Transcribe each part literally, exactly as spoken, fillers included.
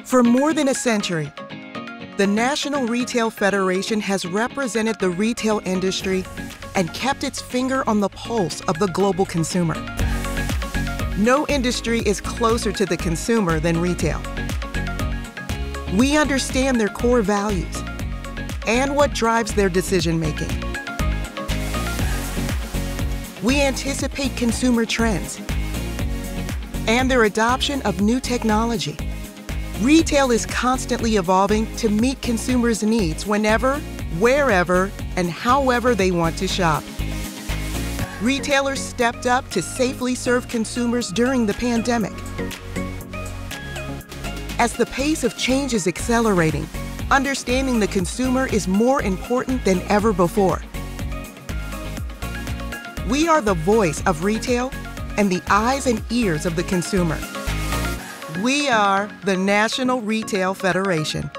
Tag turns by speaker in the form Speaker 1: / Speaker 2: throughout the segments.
Speaker 1: For more than a century, the National Retail Federation has represented the retail industry and kept its finger on the pulse of the global consumer. No industry is closer to the consumer than retail. We understand their core values and what drives their decision-making. We anticipate consumer trends and their adoption of new technology. Retail is constantly evolving to meet consumers' needs whenever, wherever, and however they want to shop. Retailers stepped up to safely serve consumers during the pandemic. As the pace of change is accelerating, understanding the consumer is more important than ever before. We are the voice of retail and the eyes and ears of the consumer. We are the National Retail Federation.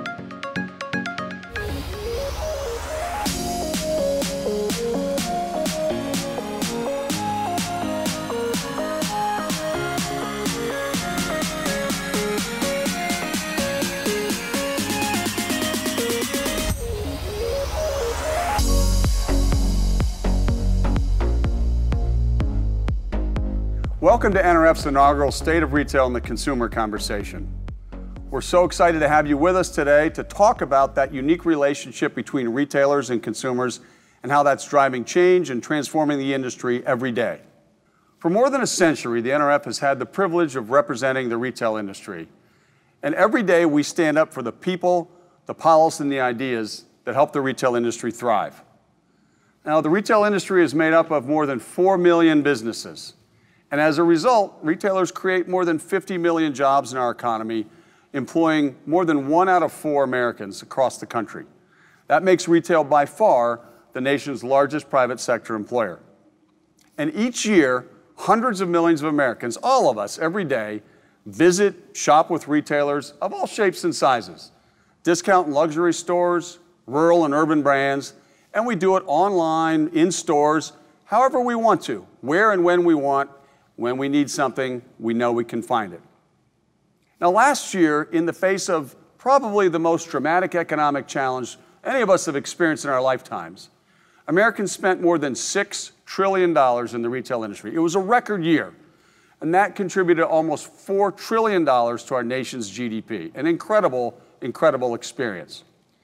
Speaker 2: Welcome to N R F's inaugural State of Retail and the Consumer Conversation. We're so excited to have you with us today to talk about that unique relationship between retailers and consumers and how that's driving change and transforming the industry every day. For more than a century, the N R F has had the privilege of representing the retail industry. And every day we stand up for the people, the policies, and the ideas that help the retail industry thrive. Now, the retail industry is made up of more than four million businesses. And as a result, retailers create more than fifty million jobs in our economy, employing more than one out of four Americans across the country. That makes retail by far the nation's largest private sector employer. And each year, hundreds of millions of Americans, all of us, every day, visit, shop with retailers of all shapes and sizes, discount and luxury stores, rural and urban brands, and we do it online, in stores, however we want to, where and when we want. When we need something, we know we can find it. Now, last year, in the face of probably the most dramatic economic challenge any of us have experienced in our lifetimes, Americans spent more than six trillion dollars in the retail industry. It was a record year, and that contributed almost four trillion dollars to our nation's G D P. An incredible, incredible experience.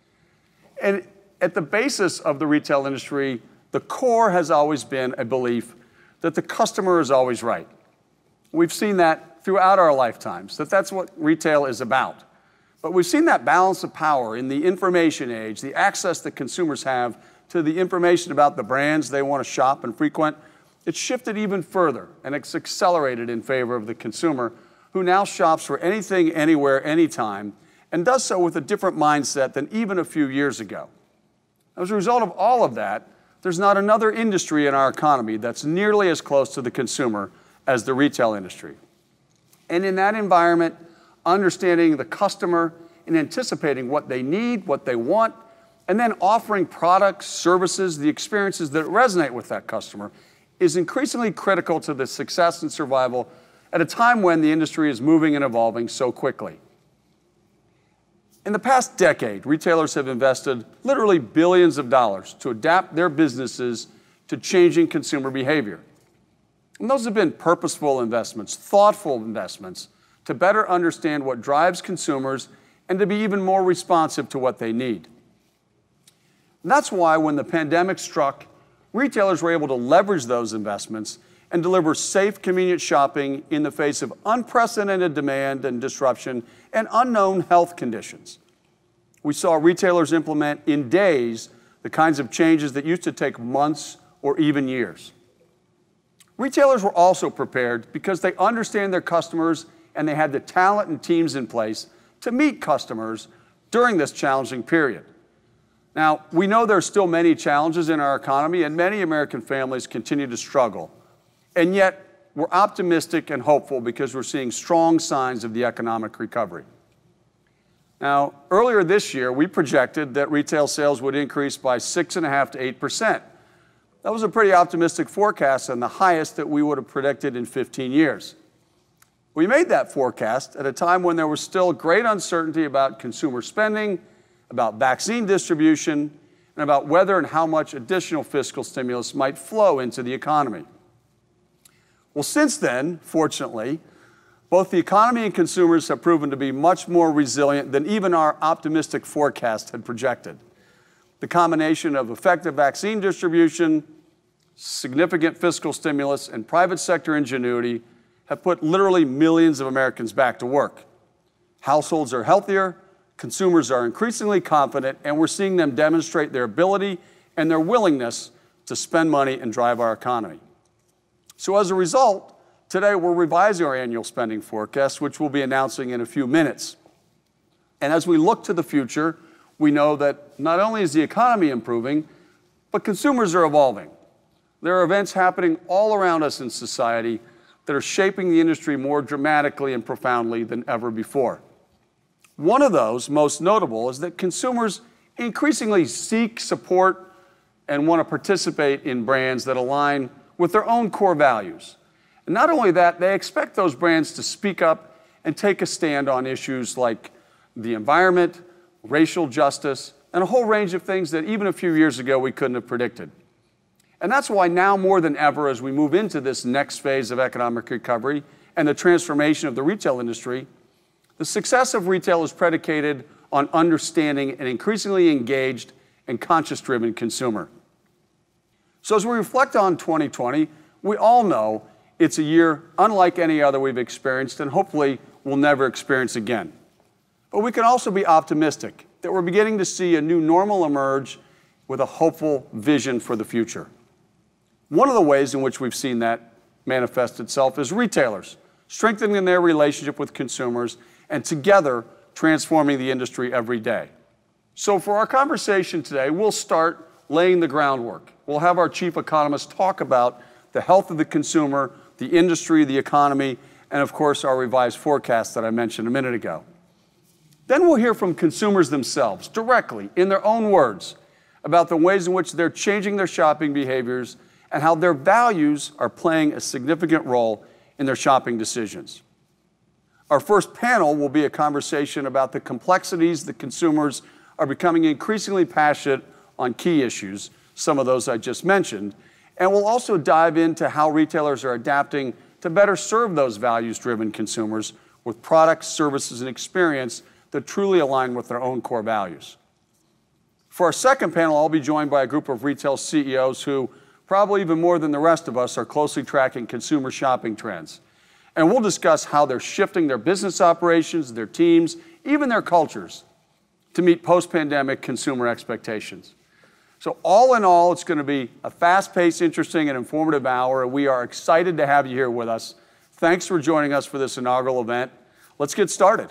Speaker 2: And at the basis of the retail industry, the core has always been a belief that the customer is always right. We've seen that throughout our lifetimes, that that's what retail is about. But we've seen that balance of power in the information age, the access that consumers have to the information about the brands they want to shop and frequent. It's shifted even further, and it's accelerated in favor of the consumer, who now shops for anything, anywhere, anytime, and does so with a different mindset than even a few years ago. As a result of all of that, there's not another industry in our economy that's nearly as close to the consumer as the retail industry. And in that environment, understanding the customer and anticipating what they need, what they want, and then offering products, services, the experiences that resonate with that customer is increasingly critical to the success and survival at a time when the industry is moving and evolving so quickly. In the past decade, retailers have invested literally billions of dollars to adapt their businesses to changing consumer behavior. And those have been purposeful investments, thoughtful investments to better understand what drives consumers and to be even more responsive to what they need. And that's why when the pandemic struck, retailers were able to leverage those investments and deliver safe, convenient shopping in the face of unprecedented demand and disruption and unknown health conditions. We saw retailers implement in days the kinds of changes that used to take months or even years. Retailers were also prepared because they understand their customers and they had the talent and teams in place to meet customers during this challenging period. Now, we know there are still many challenges in our economy and many American families continue to struggle. And yet, we're optimistic and hopeful because we're seeing strong signs of the economic recovery. Now, earlier this year, we projected that retail sales would increase by six point five to eight percent. That was a pretty optimistic forecast and the highest that we would have predicted in fifteen years. We made that forecast at a time when there was still great uncertainty about consumer spending, about vaccine distribution, and about whether and how much additional fiscal stimulus might flow into the economy. Well, since then, fortunately, both the economy and consumers have proven to be much more resilient than even our optimistic forecast had projected. The combination of effective vaccine distribution, significant fiscal stimulus, and private sector ingenuity have put literally millions of Americans back to work. Households are healthier, consumers are increasingly confident, and we're seeing them demonstrate their ability and their willingness to spend money and drive our economy. So as a result, today we're revising our annual spending forecast, which we'll be announcing in a few minutes. And as we look to the future, we know that not only is the economy improving, but consumers are evolving. There are events happening all around us in society that are shaping the industry more dramatically and profoundly than ever before. One of those, most notable, is that consumers increasingly seek support and want to participate in brands that align with their own core values. And not only that, they expect those brands to speak up and take a stand on issues like the environment, racial justice, and a whole range of things that even a few years ago we couldn't have predicted. And that's why now more than ever, as we move into this next phase of economic recovery and the transformation of the retail industry, the success of retail is predicated on understanding an increasingly engaged and conscious-driven consumer. So as we reflect on twenty twenty, we all know it's a year unlike any other we've experienced and hopefully we'll never experience again. But we can also be optimistic that we're beginning to see a new normal emerge with a hopeful vision for the future. One of the ways in which we've seen that manifest itself is retailers strengthening their relationship with consumers and together transforming the industry every day. So for our conversation today, we'll start laying the groundwork. We'll have our chief economist talk about the health of the consumer, the industry, the economy, and of course our revised forecast that I mentioned a minute ago. Then we'll hear from consumers themselves, directly, in their own words, about the ways in which they're changing their shopping behaviors and how their values are playing a significant role in their shopping decisions. Our first panel will be a conversation about the complexities that consumers are becoming increasingly passionate on key issues, some of those I just mentioned, and we'll also dive into how retailers are adapting to better serve those values-driven consumers with products, services, and experience that truly align with their own core values. For our second panel, I'll be joined by a group of retail C E Os who, probably even more than the rest of us, are closely tracking consumer shopping trends. And we'll discuss how they're shifting their business operations, their teams, even their cultures to meet post-pandemic consumer expectations. So all in all, it's going to be a fast-paced, interesting, and informative hour, and we are excited to have you here with us. Thanks for joining us for this inaugural event. Let's get started.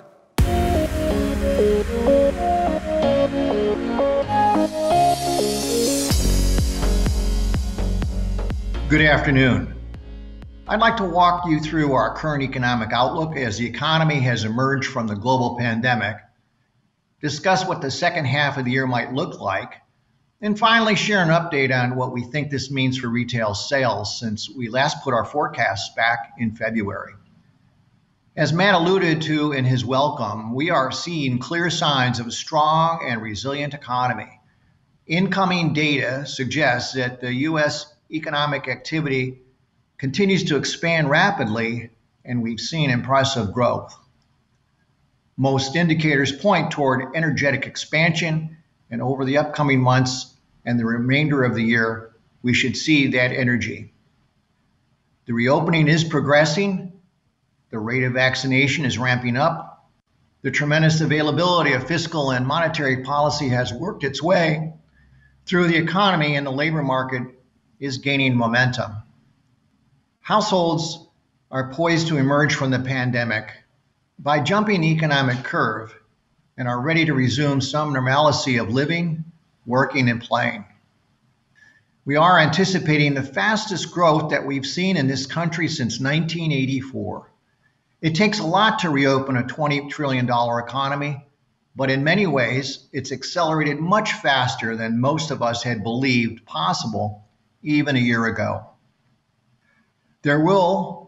Speaker 3: Good afternoon. I'd like to walk you through our current economic outlook as the economy has emerged from the global pandemic, discuss what the second half of the year might look like, and finally share an update on what we think this means for retail sales since we last put our forecasts back in February. As Matt alluded to in his welcome, we are seeing clear signs of a strong and resilient economy. Incoming data suggests that the U S economic activity continues to expand rapidly, and we've seen impressive growth. Most indicators point toward energetic expansion, and over the upcoming months and the remainder of the year, we should see that energy. The reopening is progressing, the rate of vaccination is ramping up, the tremendous availability of fiscal and monetary policy has worked its way through the economy, and the labor market is gaining momentum. Households are poised to emerge from the pandemic by jumping the economic curve and are ready to resume some normalcy of living, working, and playing. We are anticipating the fastest growth that we've seen in this country since nineteen eighty-four. It takes a lot to reopen a twenty trillion dollars economy, but in many ways, it's accelerated much faster than most of us had believed possible even a year ago. There will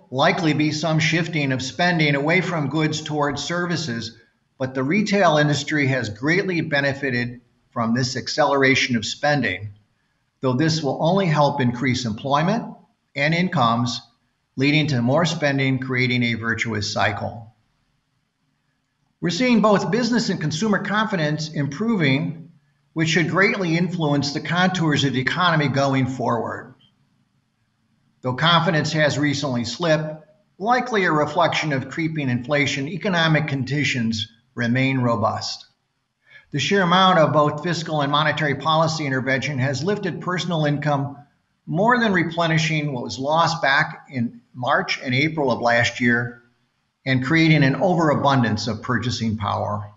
Speaker 3: likely be some shifting of spending away from goods towards services, but the retail industry has greatly benefited from this acceleration of spending, though this will only help increase employment and incomes, leading to more spending, creating a virtuous cycle. We're seeing both business and consumer confidence improving, which should greatly influence the contours of the economy going forward. Though confidence has recently slipped, likely a reflection of creeping inflation, economic conditions remain robust. The sheer amount of both fiscal and monetary policy intervention has lifted personal income more than replenishing what was lost back in March and April of last year and creating an overabundance of purchasing power.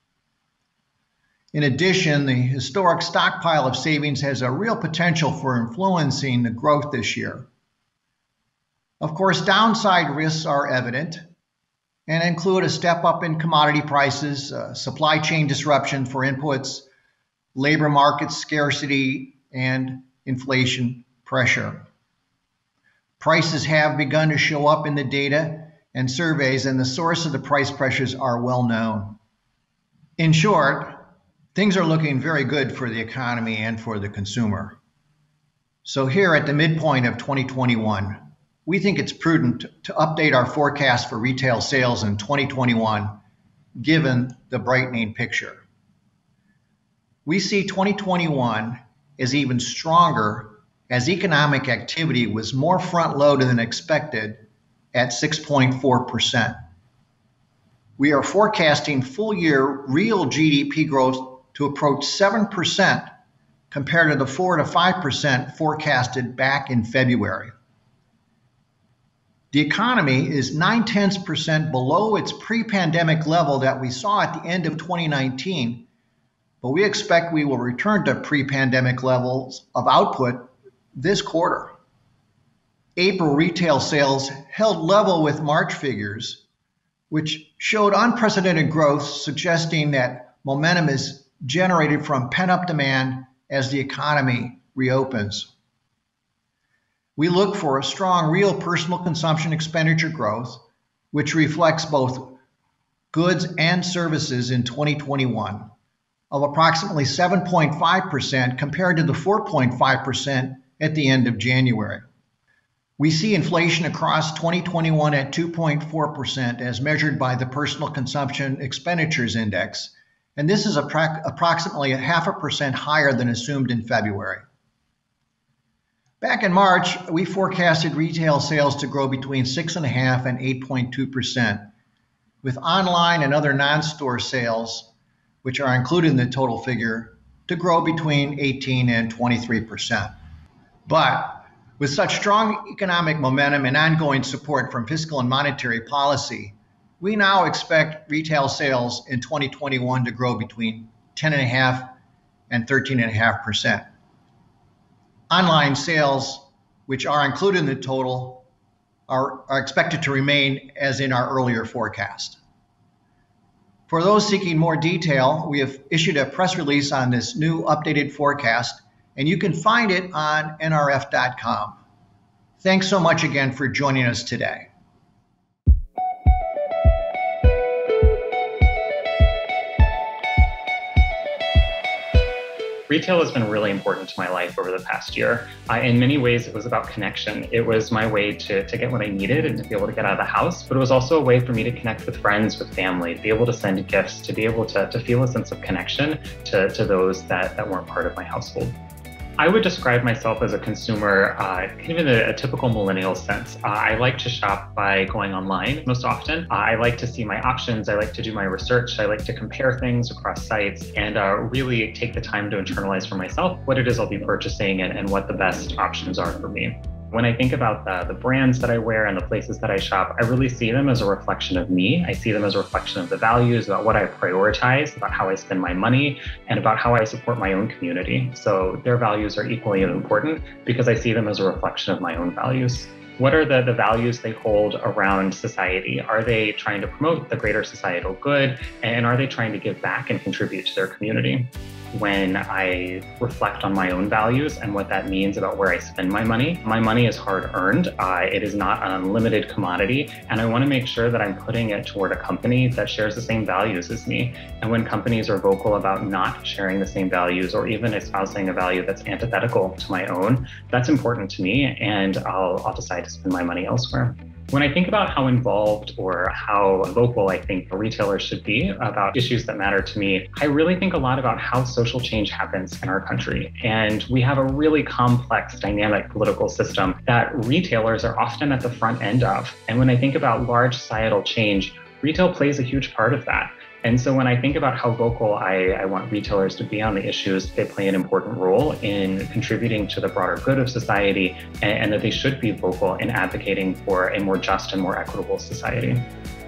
Speaker 3: In addition, the historic stockpile of savings has a real potential for influencing the growth this year. Of course, downside risks are evident and include a step up in commodity prices, uh, supply chain disruption for inputs, labor market scarcity, and inflation pressure. Prices have begun to show up in the data and surveys, and the source of the price pressures are well known. In short, things are looking very good for the economy and for the consumer. So here at the midpoint of twenty twenty-one, we think it's prudent to update our forecast for retail sales in twenty twenty-one, given the brightening picture. We see twenty twenty-one as even stronger as economic activity was more front-loaded than expected at six point four percent. We are forecasting full-year real G D P growth to approach seven percent compared to the four to five percent forecasted back in February. The economy is nine-tenths percent below its pre-pandemic level that we saw at the end of twenty nineteen, but we expect we will return to pre-pandemic levels of output this quarter. April retail sales held level with March figures, which showed unprecedented growth, suggesting that momentum is generated from pent-up demand as the economy reopens. We look for a strong real personal consumption expenditure growth, which reflects both goods and services in twenty twenty-one, of approximately seven point five percent compared to the four point five percent at the end of January. We see inflation across twenty twenty-one at two point four percent as measured by the Personal Consumption Expenditures Index, and this is appro- approximately a half a percent higher than assumed in February. Back in March, we forecasted retail sales to grow between six point five and eight point two percent, with online and other non-store sales, which are included in the total figure, to grow between eighteen and twenty-three percent. But with such strong economic momentum and ongoing support from fiscal and monetary policy, we now expect retail sales in twenty twenty-one to grow between ten point five and thirteen point five percent. Online sales, which are included in the total, are, are expected to remain as in our earlier forecast. For those seeking more detail, we have issued a press release on this new updated forecast, and you can find it on N R F dot com. Thanks so much again for joining us today.
Speaker 4: Retail has been really important to my life over the past year. Uh, in many ways, it was about connection. It was my way to, to get what I needed and to be able to get out of the house, but it was also a way for me to connect with friends, with family, to be able to send gifts, to be able to, to feel a sense of connection to, to those that, that weren't part of my household. I would describe myself as a consumer, uh, kind of in a, a typical millennial sense. Uh, I like to shop by going online most often. Uh, I like to see my options. I like to do my research. I like to compare things across sites and uh, really take the time to internalize for myself what it is I'll be purchasing and, and what the best options are for me. When I think about the, the brands that I wear and the places that I shop, I really see them as a reflection of me. I see them as a reflection of the values, about what I prioritize, about how I spend my money, and about how I support my own community. So their values are equally important because I see them as a reflection of my own values. What are the, the values they hold around society? Are they trying to promote the greater societal good? And are they trying to give back and contribute to their community? when I reflect on my own values and what that means about where I spend my money. My money is hard earned. Uh, it is not an unlimited commodity. And I want to make sure that I'm putting it toward a company that shares the same values as me. And when companies are vocal about not sharing the same values or even espousing a value that's antithetical to my own, that's important to me, and I'll, I'll decide to spend my money elsewhere. When I think about how involved or how vocal I think retailers should be about issues that matter to me, I really think a lot about how social change happens in our country. And we have a really complex, dynamic political system that retailers are often at the front end of. And when I think about large societal change, retail plays a huge part of that. And so when I think about how vocal I, I want retailers to be on the issues, they play an important role in contributing to the broader good of society, and, and that they should be vocal in advocating for a more just and more equitable society.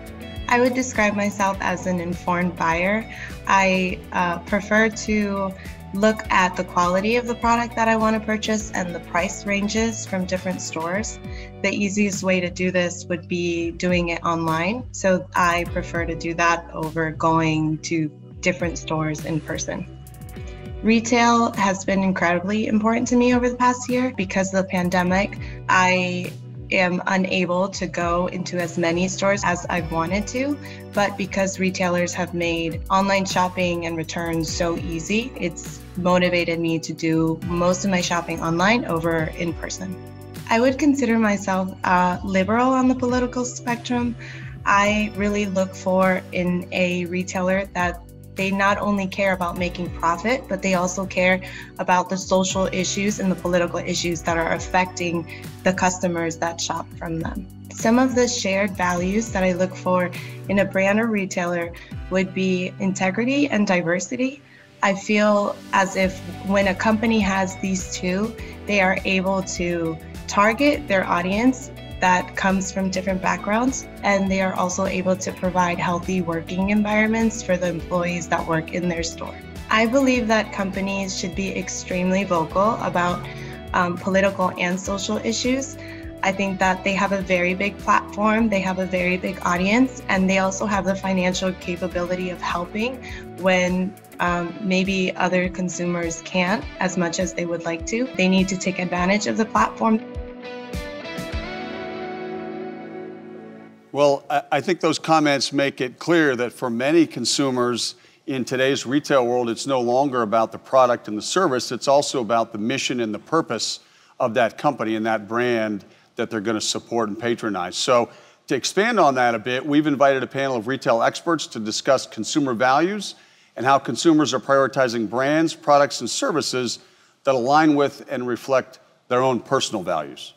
Speaker 5: I would describe myself as an informed buyer. I uh, prefer to look at the quality of the product that I want to purchase and the price ranges from different stores. The easiest way to do this would be doing it online. So I prefer to do that over going to different stores in person. Retail has been incredibly important to me over the past year. Because of the pandemic, I am unable to go into as many stores as I've wanted to, but because retailers have made online shopping and returns so easy, it's motivated me to do most of my shopping online over in person. I would consider myself uh, liberal on the political spectrum. I really look for in a retailer that they not only care about making profit, but they also care about the social issues and the political issues that are affecting the customers that shop from them. Some of the shared values that I look for in a brand or retailer would be integrity and diversity. I feel as if when a company has these two, they are able to target their audience that comes from different backgrounds, and they are also able to provide healthy working environments for the employees that work in their store. I believe that companies should be extremely vocal about um, political and social issues. I think that they have a very big platform, they have a very big audience, and they also have the financial capability of helping when um, maybe other consumers can't as much as they would like to. They need to take advantage of the platform.
Speaker 2: Well, I think those comments make it clear that for many consumers in today's retail world, it's no longer about the product and the service. It's also about the mission and the purpose of that company and that brand that they're going to support and patronize. So to expand on that a bit, we've invited a panel of retail experts to discuss consumer values and how consumers are prioritizing brands, products, and services that align with and reflect their own personal values.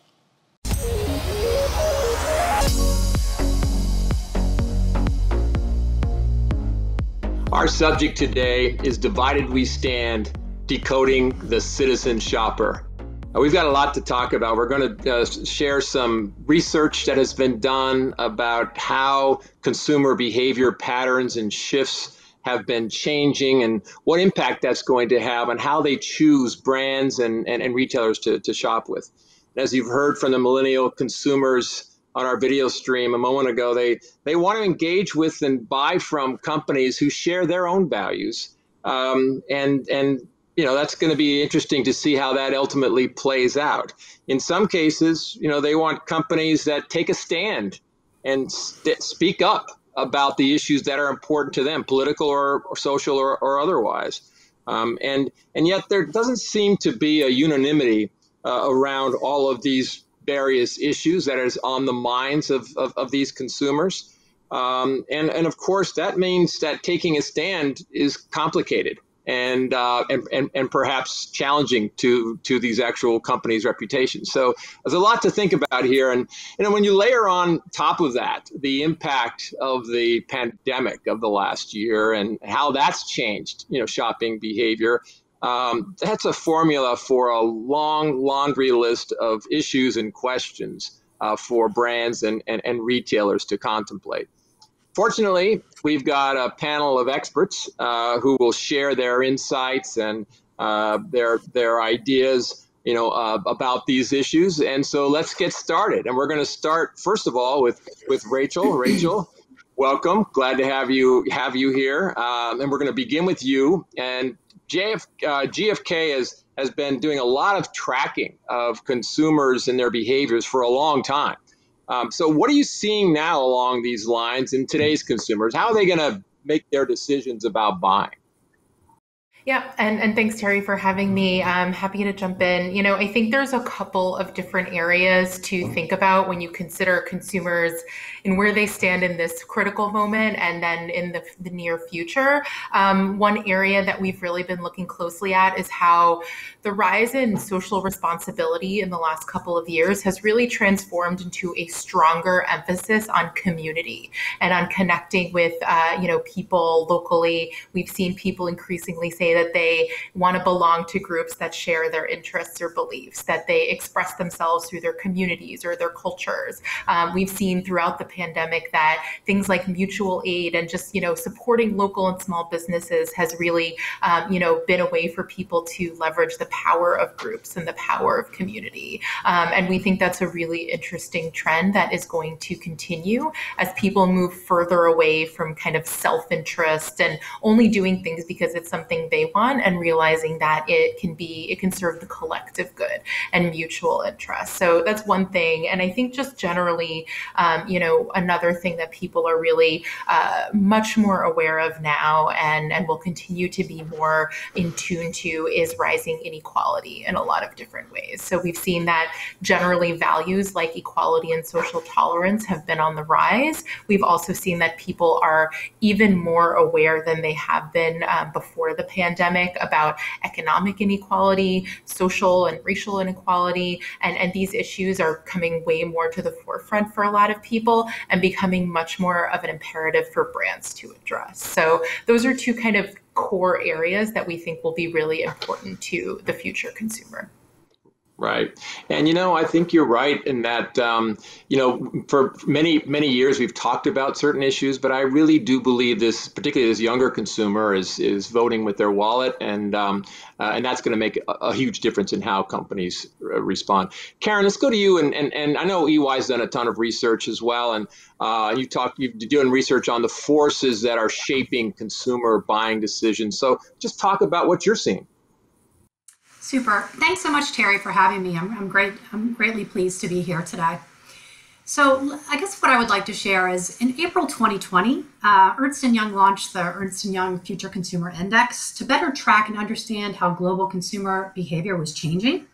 Speaker 6: Our subject today is Divided We Stand, Decoding the Citizen Shopper. Uh, we've got a lot to talk about. We're going to uh, share some research that has been done about how consumer behavior patterns and shifts have been changing and what impact that's going to have on how they choose brands and, and, and retailers to, to shop with. And as you've heard from the millennial consumers on our video stream a moment ago, they, they want to engage with and buy from companies who share their own values. Um, and, and, you know, that's going to be interesting to see how that ultimately plays out. In some cases, you know, they want companies that take a stand and st- speak up about the issues that are important to them, political or, or social or, or otherwise. Um, and, and yet there doesn't seem to be a unanimity uh, around all of these various issues that is on the minds of, of, of these consumers. Um, and, and of course, that means that taking a stand is complicated and, uh, and, and, and perhaps challenging to, to these actual companies' reputations. So there's a lot to think about here. And you know, when you layer on top of that, the impact of the pandemic of the last year and how that's changed, you know, shopping behavior, Um, that's a formula for a long laundry list of issues and questions uh, for brands and, and, and retailers to contemplate. Fortunately, we've got a panel of experts uh, who will share their insights and uh, their their ideas, you know, uh, about these issues. And so let's get started. And we're going to start, first of all, with with Rachel. Rachel, welcome. Glad to have you have you here. Um, and we're going to begin with you and J F, uh, G F K has, has been doing a lot of tracking of consumers and their behaviors for a long time. Um, so what are you seeing now along these lines in today's consumers? How are they going to make their decisions about buying?
Speaker 7: Yeah, and, and thanks, Terry, for having me. I'm happy to jump in. You know, I think there's a couple of different areas to think about when you consider consumers and where they stand in this critical moment and then in the, the near future. Um, one area that we've really been looking closely at is how the rise in social responsibility in the last couple of years has really transformed into a stronger emphasis on community and on connecting with, uh, you know, people locally. We've seen people increasingly say that they want to belong to groups that share their interests or beliefs, that they express themselves through their communities or their cultures. Um, we've seen throughout the pandemic that things like mutual aid and just, you know, supporting local and small businesses has really, um, you know, been a way for people to leverage the power of groups and the power of community. Um, and we think that's a really interesting trend that is going to continue as people move further away from kind of self-interest and only doing things because it's something they want and realizing that it can be, it can serve the collective good and mutual interest. So that's one thing. And I think just generally, um, you know, another thing that people are really uh, much more aware of now and, and will continue to be more in tune to is rising inequality in a lot of different ways. So we've seen that generally values like equality and social tolerance have been on the rise. We've also seen that people are even more aware than they have been uh, before the pandemic. pandemic about economic inequality, social and racial inequality, and, and these issues are coming way more to the forefront for a lot of people and becoming much more of an imperative for brands to address. So those are two kind of core areas that we think will be really important to the future consumer.
Speaker 6: Right. And, you know, I think you're right in that, um, you know, for many, many years we've talked about certain issues, but I really do believe this, particularly this younger consumer is is voting with their wallet. And um, uh, and that's going to make a, a huge difference in how companies uh, respond. Karen, let's go to you. And, and, and I know E Y's done a ton of research as well. And uh, you talk, you're doing research on the forces that are shaping consumer buying decisions. So just talk about what you're seeing.
Speaker 8: Super. Thanks so much, Terry, for having me. I'm, I'm great. I'm greatly pleased to be here today. So I guess what I would like to share is in April twenty twenty, uh, Ernst and Young launched the Ernst and Young Future Consumer Index to better track and understand how global consumer behavior was changing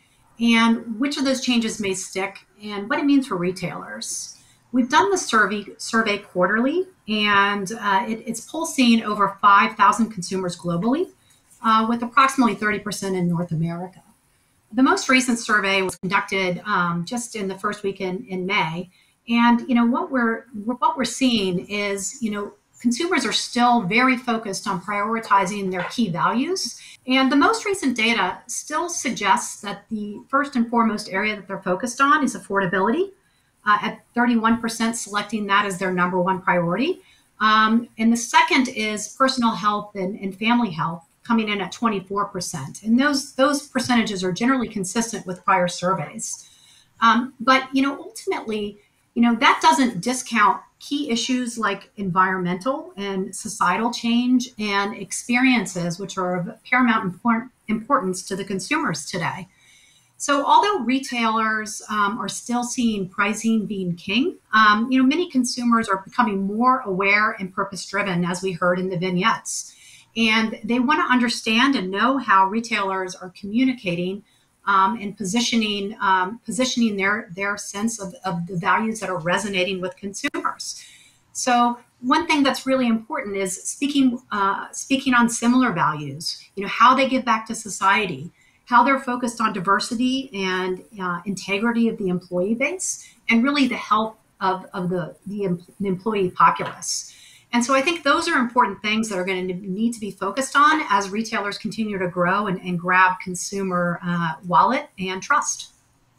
Speaker 8: and which of those changes may stick and what it means for retailers. We've done the survey, survey quarterly, and uh, it, it's pulsing over five thousand consumers globally, Uh, with approximately thirty percent in North America. The most recent survey was conducted um, just in the first week in, in May. And, you know, what we're, what we're seeing is, you know, consumers are still very focused on prioritizing their key values. And the most recent data still suggests that the first and foremost area that they're focused on is affordability, uh, at thirty-one percent selecting that as their number one priority. Um, and the second is personal health and, and family health, coming in at twenty-four percent. And those, those percentages are generally consistent with prior surveys. Um, but, you know, ultimately, you know, that doesn't discount key issues like environmental and societal change and experiences, which are of paramount import- importance to the consumers today. So although retailers um, are still seeing pricing being king, um, you know, many consumers are becoming more aware and purpose-driven, as we heard in the vignettes. And they want to understand and know how retailers are communicating um, and positioning um, positioning their, their sense of, of the values that are resonating with consumers. So one thing that's really important is speaking uh, speaking on similar values, you know, how they give back to society, how they're focused on diversity and uh, integrity of the employee base, and really the health of, of the, the, em- the employee populace. And so I think those are important things that are going to need to be focused on as retailers continue to grow and, and grab consumer uh, wallet and trust.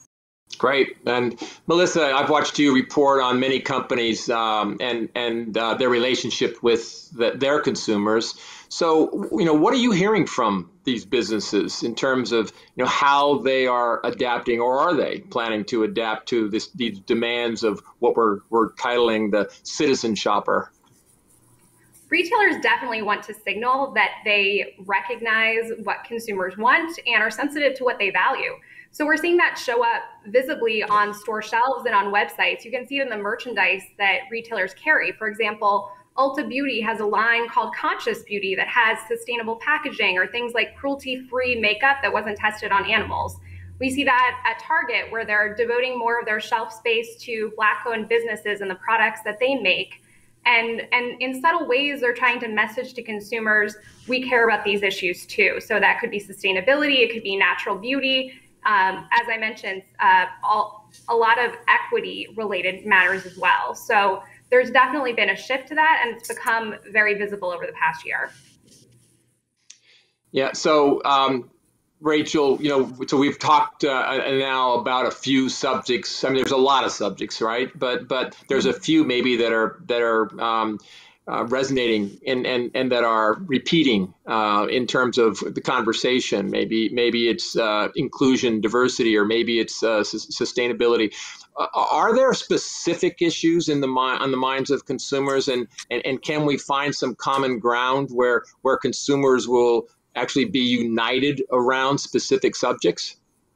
Speaker 6: Great. And Melissa, I've watched you report on many companies um, and, and uh, their relationship with the, their consumers. So, you know, what are you hearing from these businesses in terms of, you know, how they are adapting, or are they planning to adapt to this, these demands of what we're, we're titling the citizen shopper?
Speaker 9: Retailers definitely want to signal that they recognize what consumers want and are sensitive to what they value. So we're seeing that show up visibly on store shelves and on websites. You can see it in the merchandise that retailers carry. For example, Ulta Beauty has a line called Conscious Beauty that has sustainable packaging, or things like cruelty-free makeup that wasn't tested on animals. We see that at Target, where they're devoting more of their shelf space to Black-owned businesses and the products that they make. And, and in subtle ways, they're trying to message to consumers, we care about these issues too. So that could be sustainability, it could be natural beauty. Um, as I mentioned, uh, all, a lot of equity-related matters as well. So there's definitely been a shift to that, and it's become very visible over the past year.
Speaker 6: Yeah, so um, Rachel, you know, so we've talked uh, now about a few subjects. I mean, there's a lot of subjects, right? But but there's a few maybe that are that are um, uh, resonating and, and and that are repeating uh, in terms of the conversation. Maybe maybe it's uh, inclusion, diversity, or maybe it's uh, su- sustainability. Uh, are there specific issues in the mind on the minds of consumers, and, and and can we find some common ground where where consumers will actually be united around specific subjects?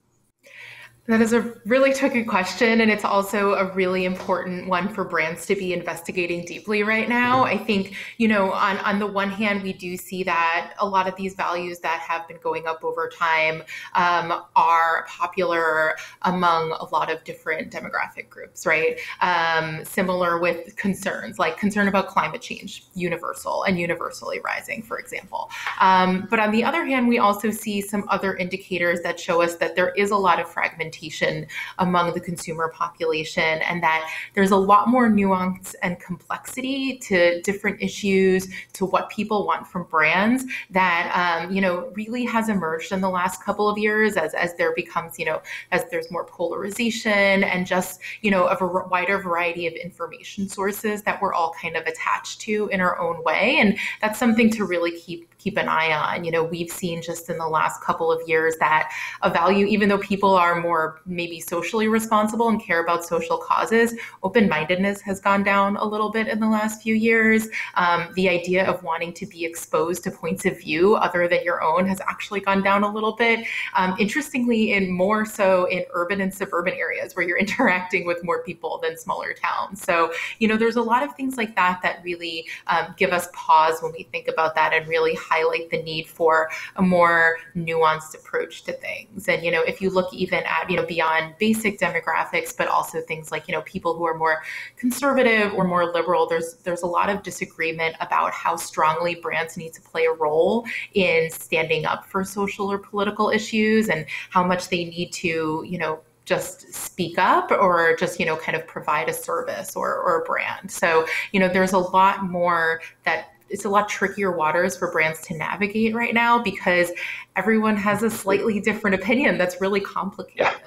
Speaker 7: That is a really tricky question, and it's also a really important one for brands to be investigating deeply right now. I think, you know, on, on the one hand, we do see that a lot of these values that have been going up over time um, are popular among a lot of different demographic groups, right? Um, similar with concerns, like concern about climate change, universal and universally rising, for example. Um, but on the other hand, we also see some other indicators that show us that there is a lot of fragmentation among the consumer population, and that there's a lot more nuance and complexity to different issues, to what people want from brands, that um, you know really has emerged in the last couple of years as as there becomes you know as there's more polarization and just you know a ver- wider variety of information sources that we're all kind of attached to in our own way, and that's something to really keep keep an eye on. You know, we've seen just in the last couple of years that a value, even though people are more maybe socially responsible and care about social causes, open-mindedness has gone down a little bit in the last few years. Um, the idea of wanting to be exposed to points of view other than your own has actually gone down a little bit. Um, interestingly, in more so in urban and suburban areas where you're interacting with more people than smaller towns. So, you know, there's a lot of things like that that really um, give us pause when we think about that and really highlight the need for a more nuanced approach to things. And, you know, if you look even at, you know, beyond basic demographics, but also things like, you know, people who are more conservative or more liberal, there's there's a lot of disagreement about how strongly brands need to play a role in standing up for social or political issues, and how much they need to, you know, just speak up or just, you know, kind of provide a service or, or a brand. So, you know, there's a lot more that it's a lot trickier waters for brands to navigate right now because everyone has a slightly different opinion that's really complicated.
Speaker 6: Yeah.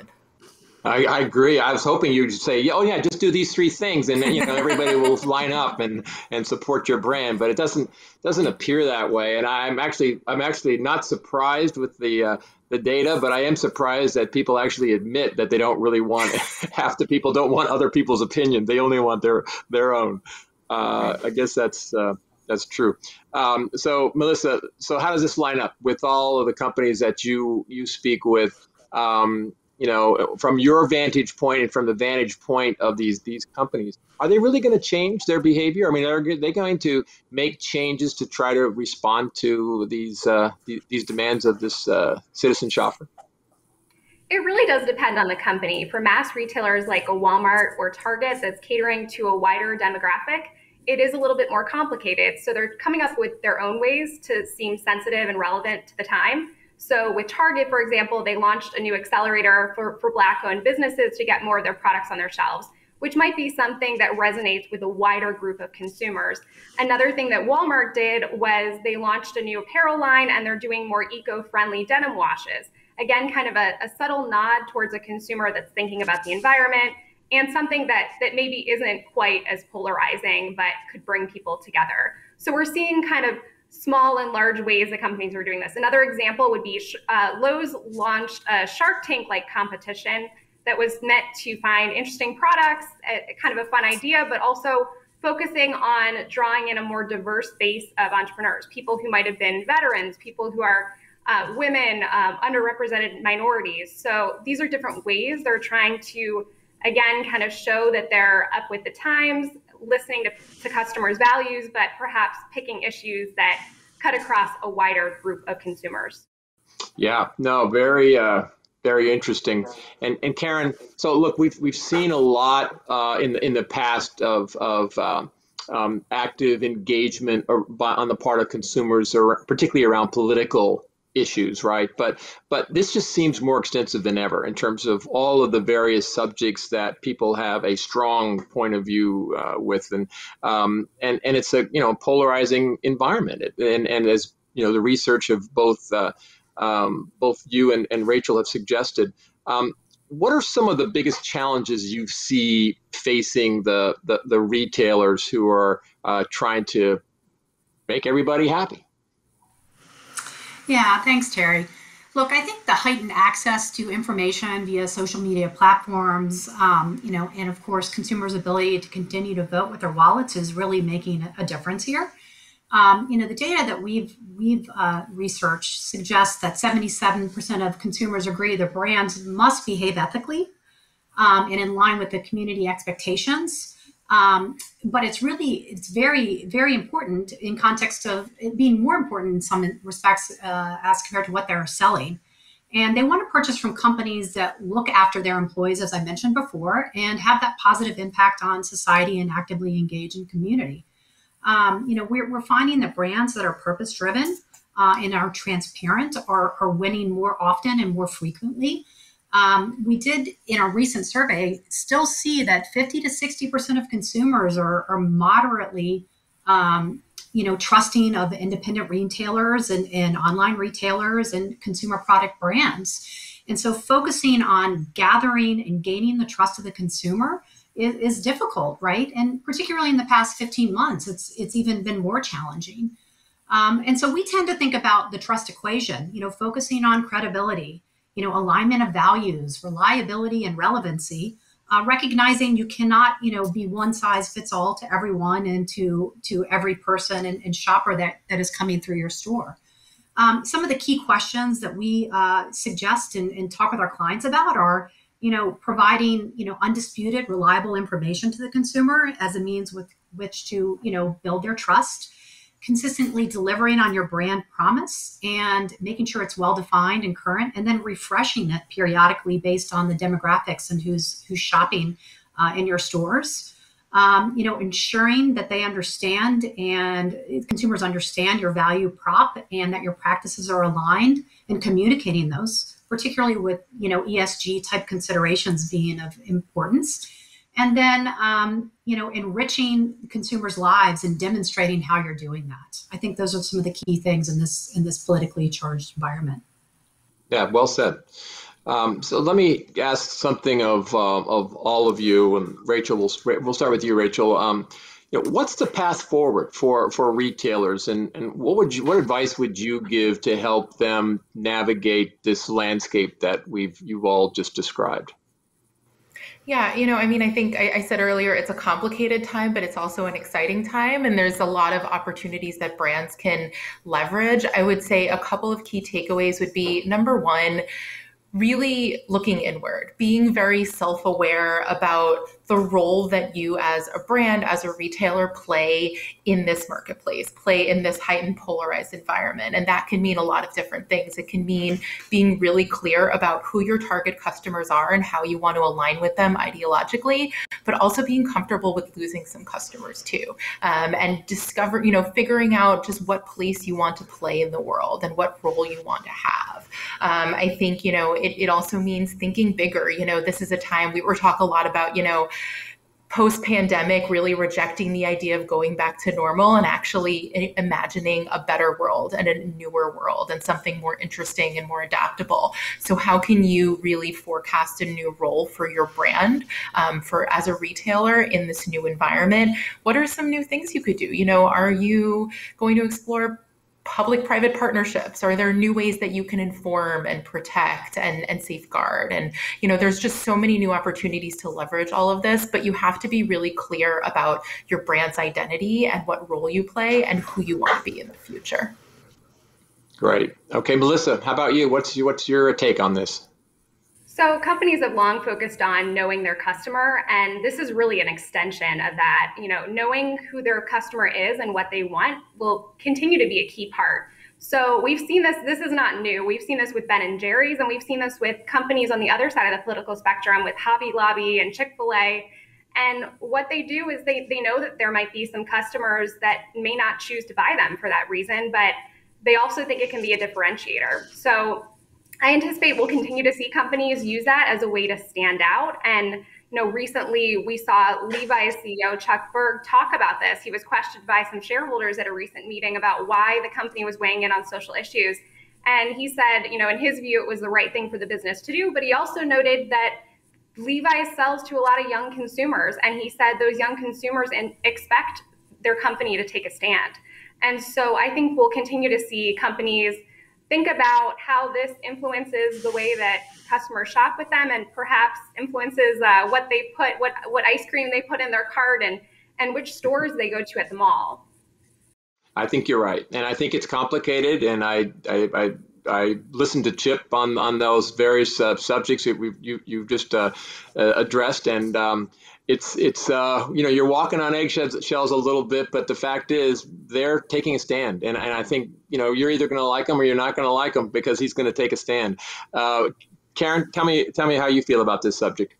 Speaker 6: I, I agree. I was hoping you'd say, oh yeah, just do these three things, and then you know everybody will line up and, and support your brand. But it doesn't doesn't appear that way. And I'm actually I'm actually not surprised with the uh, the data, but I am surprised that people actually admit that they don't really want half the people don't want other people's opinion. They only want their their own. Uh, I guess that's uh, that's true. Um, so Melissa, so how does this line up with all of the companies that you you speak with? Um, you know, from your vantage point and from the vantage point of these these companies, are they really going to change their behavior? I mean, are they going to make changes to try to respond to these uh, th- these demands of this uh, citizen shopper?
Speaker 9: It really does depend on the company. For mass retailers like a Walmart or Target that's catering to a wider demographic, it is a little bit more complicated. So they're coming up with their own ways to seem sensitive and relevant to the time. So with Target, for example, they launched a new accelerator for, for Black-owned businesses to get more of their products on their shelves, which might be something that resonates with a wider group of consumers. Another thing that Walmart did was they launched a new apparel line, and they're doing more eco-friendly denim washes. Again, kind of a, a subtle nod towards a consumer that's thinking about the environment, and something that, that maybe isn't quite as polarizing, but could bring people together. So we're seeing kind of small and large ways that companies are doing this. Another example would be uh, Lowe's launched a Shark Tank-like competition that was meant to find interesting products, a, kind of a fun idea, but also focusing on drawing in a more diverse base of entrepreneurs, people who might have been veterans, people who are uh, women, um, underrepresented minorities. So these are different ways they're trying to, again, kind of show that they're up with the times, listening to, to customers' values, but perhaps picking issues that cut across a wider group of consumers.
Speaker 6: Yeah, no, very, uh, very interesting. And and Karen, so look, we've we've seen a lot uh, in the in the past of of um, um, active engagement or by, on the part of consumers, or particularly around political issues, right? But but this just seems more extensive than ever in terms of all of the various subjects that people have a strong point of view uh, with, and um, and and it's a you know polarizing environment. And and as you know, the research of both uh, um, both you and, and Rachel have suggested. Um, what are some of the biggest challenges you see facing the the, the retailers who are uh, trying to make everybody happy?
Speaker 8: Yeah, thanks, Terry. Look, I think the heightened access to information via social media platforms, um, you know, and of course, consumers' ability to continue to vote with their wallets is really making a difference here. Um, you know, the data that we've we've uh, researched suggests that seventy-seven percent of consumers agree that brands must behave ethically um, and in line with the community expectations. Um, but it's really, it's very, very important in context of it being more important in some respects uh, as compared to what they're selling. And they want to purchase from companies that look after their employees, as I mentioned before, and have that positive impact on society and actively engage in community. Um, you know, we're, we're finding that brands that are purpose-driven uh, and are transparent are, are winning more often and more frequently. Um, we did, in a recent survey, still see that fifty to sixty percent of consumers are, are moderately, um, you know, trusting of independent retailers and, and online retailers and consumer product brands. And so focusing on gathering and gaining the trust of the consumer is, is difficult, right? And particularly in the past fifteen months, it's, it's even been more challenging. Um, and so we tend to think about the trust equation, you know, focusing on credibility, you know, alignment of values, reliability, and relevancy, uh, recognizing you cannot, you know, be one size fits all to everyone and to, to every person and, and shopper that, that is coming through your store. Um, some of the key questions that we uh, suggest and, and talk with our clients about are, you know, providing, you know, undisputed, reliable information to the consumer as a means with which to, you know, build their trust, consistently delivering on your brand promise and making sure it's well-defined and current, and then refreshing it periodically based on the demographics and who's who's shopping uh, in your stores. Um, you know, ensuring that they understand and consumers understand your value prop and that your practices are aligned, and communicating those, particularly with, you know, E S G type considerations being of importance. And then, um, you know, enriching consumers' lives and demonstrating how you're doing that. I think those are some of the key things in this in this politically charged environment.
Speaker 6: Yeah, well said. Um, so let me ask something of uh, of all of you, and Rachel, we'll we'll start with you, Rachel. Um, you know, what's the path forward for for retailers, and and what would you what advice would you give to help them navigate this landscape that we've you've all just described?
Speaker 7: Yeah, you know, I mean, I think I, I said earlier, it's a complicated time, but it's also an exciting time. And there's a lot of opportunities that brands can leverage. I would say a couple of key takeaways would be, number one, really looking inward, being very self-aware about the role that you as a brand, as a retailer, play in this marketplace, play in this heightened polarized environment. And that can mean a lot of different things. It can mean being really clear about who your target customers are and how you want to align with them ideologically, but also being comfortable with losing some customers too. Um, and discover, you know, figuring out just what place you want to play in the world and what role you want to have. Um, I think, you know, it, it also means thinking bigger. You know, this is a time we were talk a lot about, you know, post-pandemic, really rejecting the idea of going back to normal and actually imagining a better world and a newer world and something more interesting and more adaptable. So how can you really forecast a new role for your brand um, for as a retailer in this new environment? What are some new things you could do? You know, are you going to explore public-private partnerships? Are there new ways that you can inform and protect and, and safeguard? And, you know, there's just so many new opportunities to leverage all of this, but you have to be really clear about your brand's identity and what role you play and who you want to be in the future.
Speaker 6: Great. Okay, Melissa, how about you? What's your, what's your take on this?
Speaker 9: So companies have long focused on knowing their customer, and this is really an extension of that. You know, knowing who their customer is and what they want will continue to be a key part. So we've seen this, this is not new. We've seen this with Ben and Jerry's, and we've seen this with companies on the other side of the political spectrum with Hobby Lobby and Chick-fil-A. And what they do is they, they know that there might be some customers that may not choose to buy them for that reason, but they also think it can be a differentiator. So I anticipate we'll continue to see companies use that as a way to stand out. And you know, recently we saw Levi's C E O Chuck Berg talk about this. He was questioned by some shareholders at a recent meeting about why the company was weighing in on social issues. And he said, you know, in his view, it was the right thing for the business to do. But he also noted that Levi's sells to a lot of young consumers. And he said those young consumers in, expect their company to take a stand. And so I think we'll continue to see companies think about how this influences the way that customers shop with them, and perhaps influences uh, what they put, what what ice cream they put in their cart, and and which stores they go to at the mall.
Speaker 6: I think you're right, and I think it's complicated. And I I I, I listened to Chip on on those various uh, subjects that we you you just uh, uh, addressed, and um, it's it's uh, you know, you're walking on eggshells a little bit, but the fact is they're taking a stand, and and I think, you know, you're either going to like him or you're not going to like him because he's going to take a stand. Uh, Karen, tell me tell me how you feel about this subject.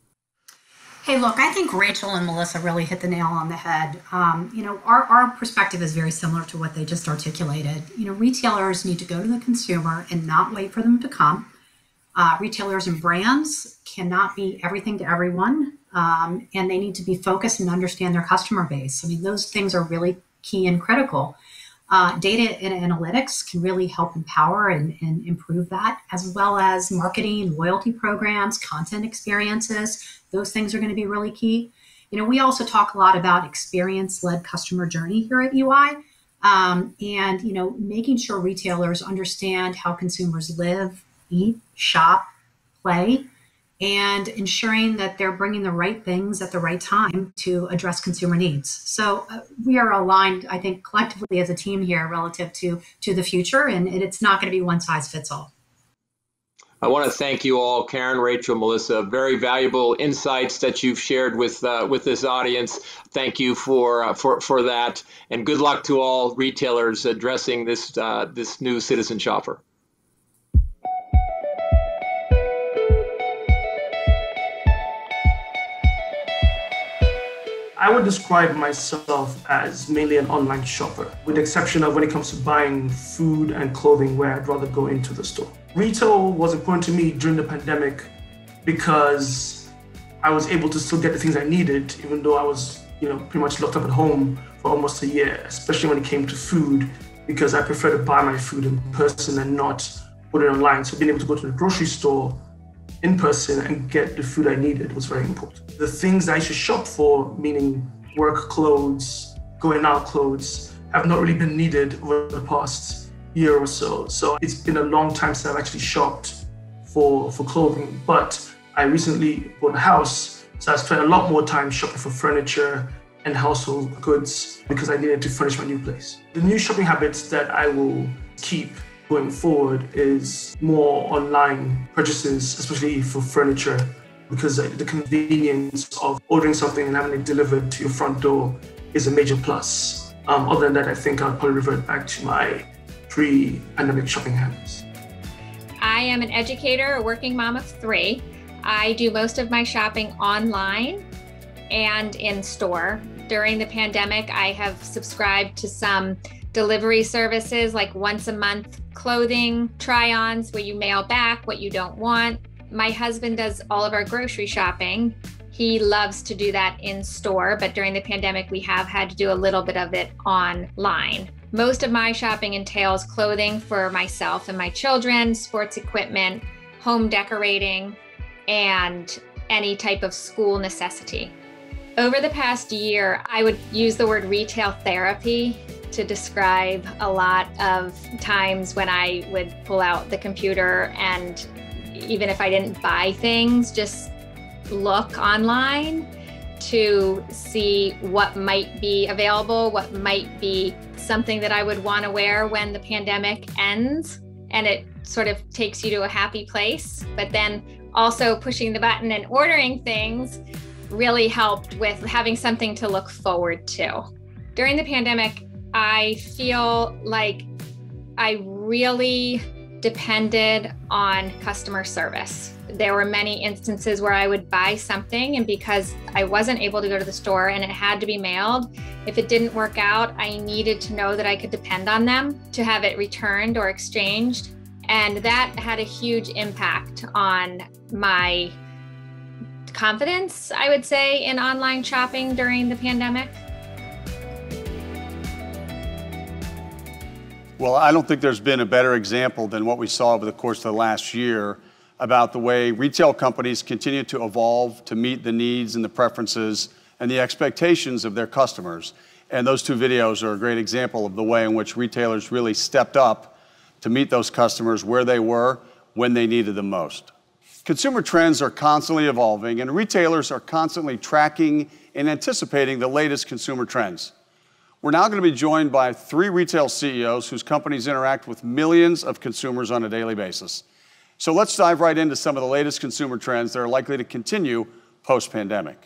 Speaker 8: Hey, look, I think Rachel and Melissa really hit the nail on the head. Um, you know, our, our perspective is very similar to what they just articulated. You know, retailers need to go to the consumer and not wait for them to come. Uh, retailers and brands cannot be everything to everyone, um, and they need to be focused and understand their customer base. I mean, those things are really key and critical. Uh, data and analytics can really help empower and, and improve that, as well as marketing, loyalty programs, content experiences. Those things are going to be really key. You know, we also talk a lot about experience-led customer journey here at U I, um, and, you know, making sure retailers understand how consumers live, eat, shop, play, and ensuring that they're bringing the right things at the right time to address consumer needs. So uh, we are aligned, I think, collectively as a team here relative to, to the future, and it's not going to be one size fits all.
Speaker 6: I want to thank you all, Karen, Rachel, Melissa, very valuable insights that you've shared with uh, with this audience. Thank you for uh, for for that, and good luck to all retailers addressing this uh, this new citizen shopper.
Speaker 10: I would describe myself as mainly an online shopper, with the exception of when it comes to buying food and clothing, where I'd rather go into the store. Retail was important to me during the pandemic because I was able to still get the things I needed, even though I was, you know, pretty much locked up at home for almost a year, especially when it came to food, because I prefer to buy my food in person and not order it online. So being able to go to the grocery store in person and get the food I needed was very important. The things I used to shop for, meaning work clothes, going out clothes, have not really been needed over the past year or so. So it's been a long time since I've actually shopped for, for clothing, but I recently bought a house, so I spent a lot more time shopping for furniture and household goods because I needed to furnish my new place. The new shopping habits that I will keep going forward is more online purchases, especially for furniture, because the convenience of ordering something and having it delivered to your front door is a major plus. Um, other than that, I think I'll probably revert back to my pre-pandemic shopping habits.
Speaker 11: I am an educator, a working mom of three. I do most of my shopping online and in store. During the pandemic, I have subscribed to some delivery services like once a month clothing try-ons where you mail back what you don't want. My husband does all of our grocery shopping. He loves to do that in store, but during the pandemic, we have had to do a little bit of it online. Most of my shopping entails clothing for myself and my children, sports equipment, home decorating, and any type of school necessity. Over the past year, I would use the word retail therapy to describe a lot of times when I would pull out the computer and even if I didn't buy things, just look online to see what might be available, what might be something that I would want to wear when the pandemic ends. And it sort of takes you to a happy place. But then also pushing the button and ordering things really helped with having something to look forward to. During the pandemic, I feel like I really depended on customer service. There were many instances where I would buy something, and because I wasn't able to go to the store and it had to be mailed, if it didn't work out, I needed to know that I could depend on them to have it returned or exchanged. And that had a huge impact on my confidence, I would say, in online shopping during the pandemic.
Speaker 2: Well, I don't think there's been a better example than what we saw over the course of the last year about the way retail companies continue to evolve to meet the needs and the preferences and the expectations of their customers. And those two videos are a great example of the way in which retailers really stepped up to meet those customers where they were when they needed them most. Consumer trends are constantly evolving, and retailers are constantly tracking and anticipating the latest consumer trends. We're now going to be joined by three retail C E Os whose companies interact with millions of consumers on a daily basis. So let's dive right into some of the latest consumer trends that are likely to continue post-pandemic.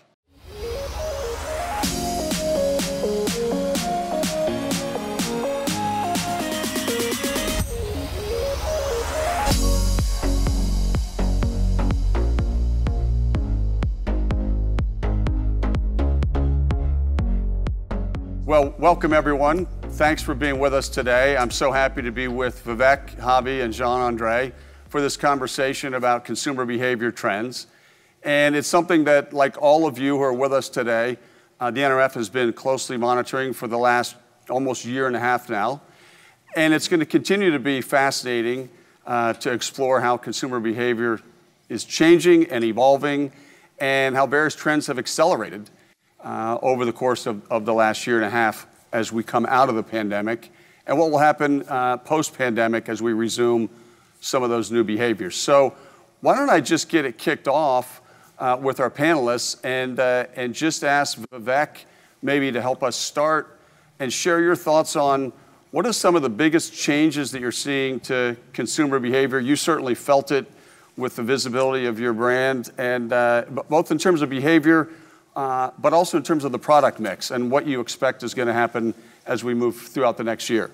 Speaker 2: Well, welcome everyone. Thanks for being with us today. I'm so happy to be with Vivek, Javi, and Jean-André for this conversation about consumer behavior trends. And it's something that, like all of you who are with us today, uh, the N R F has been closely monitoring for the last almost year and a half now. And it's going to continue to be fascinating uh, to explore how consumer behavior is changing and evolving and how various trends have accelerated Uh, over the course of, of the last year and a half as we come out of the pandemic, and what will happen uh, post-pandemic as we resume some of those new behaviors. So why don't I just get it kicked off uh, with our panelists and, uh, and just ask Vivek maybe to help us start and share your thoughts on what are some of the biggest changes that you're seeing to consumer behavior. You certainly felt it with the visibility of your brand, and uh, both in terms of behavior, Uh, but also in terms of the product mix and what you expect is going to happen as we move throughout the next year.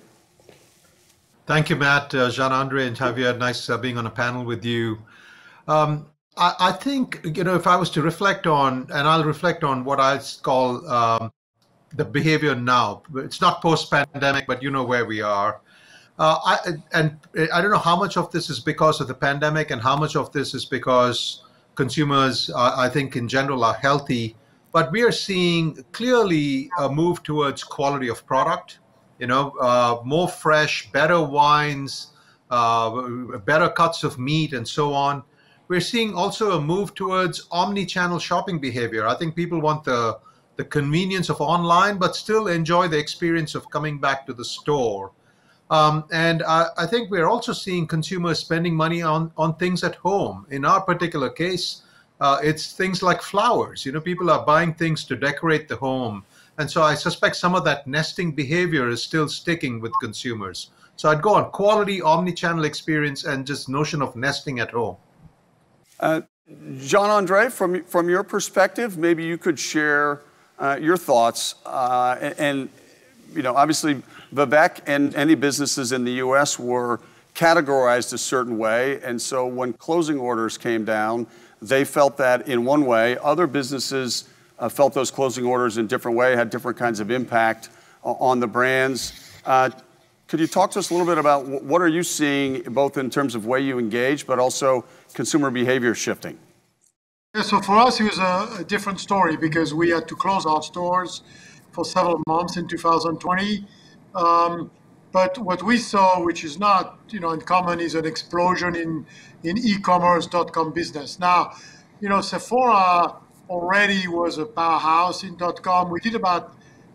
Speaker 12: Thank you, Matt, uh, Jean-André, and Javier. Nice uh, being on a panel with you. Um, I, I think, you know, if I was to reflect on, and I'll reflect on what I call um, the behavior now. It's not post-pandemic, but you know where we are. Uh, I, and I don't know how much of this is because of the pandemic and how much of this is because consumers, uh, I think, in general are healthy. But we are seeing clearly a move towards quality of product, you know, uh, more fresh, better wines, uh, better cuts of meat, and so on. We're seeing also a move towards omni-channel shopping behavior. I think people want the, the convenience of online, but still enjoy the experience of coming back to the store. Um, and I, I think we're also seeing consumers spending money on, on things at home. In our particular case, Uh, it's things like flowers. You know, people are buying things to decorate the home. And so I suspect some of that nesting behavior is still sticking with consumers. So I'd go on quality, omni-channel experience, and just notion of nesting at home.
Speaker 2: Uh, Jean-André, from, from your perspective, maybe you could share uh, your thoughts. Uh, and, and, you know, obviously, Vivek and any businesses in the U S were categorized a certain way. And so when closing orders came down, they felt that in one way. Other businesses uh, felt those closing orders in different way, had different kinds of impact uh, on the brands. Uh, could you talk to us a little bit about w- what are you seeing, both in terms of way you engage, but also consumer behavior shifting?
Speaker 13: Yeah, so for us, it was a, a different story because we had to close our stores for several months in two thousand twenty. Um, But what we saw, which is not, you know, uncommon, is an explosion in, in e-commerce dot com business. Now, you know, Sephora already was a powerhouse in dot com. We did about